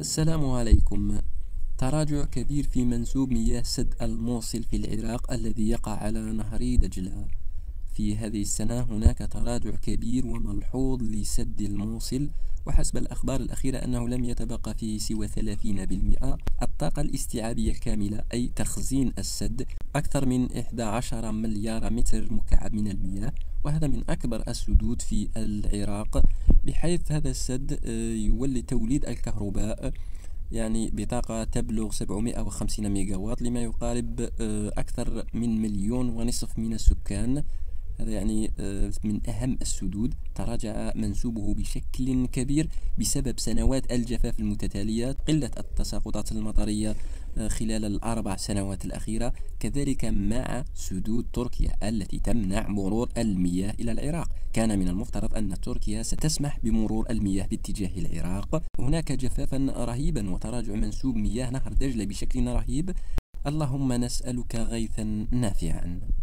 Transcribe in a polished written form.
السلام عليكم. تراجع كبير في منسوب مياه سد الموصل في العراق الذي يقع على نهر دجلة. في هذه السنة هناك تراجع كبير وملحوظ لسد الموصل، وحسب الأخبار الأخيرة أنه لم يتبقى فيه سوى 30% الطاقة الاستيعابية الكاملة، أي تخزين السد أكثر من 11 مليار متر مكعب من المياه، وهذا من أكبر السدود في العراق، بحيث هذا السد يولد توليد الكهرباء يعني بطاقة تبلغ 750 ميجا واط لما يقارب أكثر من 1.5 مليون من السكان. هذا يعني من أهم السدود. تراجع منسوبه بشكل كبير بسبب سنوات الجفاف المتتالية، قلة التساقطات المطرية خلال ال4 سنوات الأخيرة، كذلك مع سدود تركيا التي تمنع مرور المياه إلى العراق. كان من المفترض أن تركيا ستسمح بمرور المياه باتجاه العراق. هناك جفافا رهيبا وتراجع منسوب مياه نهر دجلة بشكل رهيب. اللهم نسألك غيثا نافعا.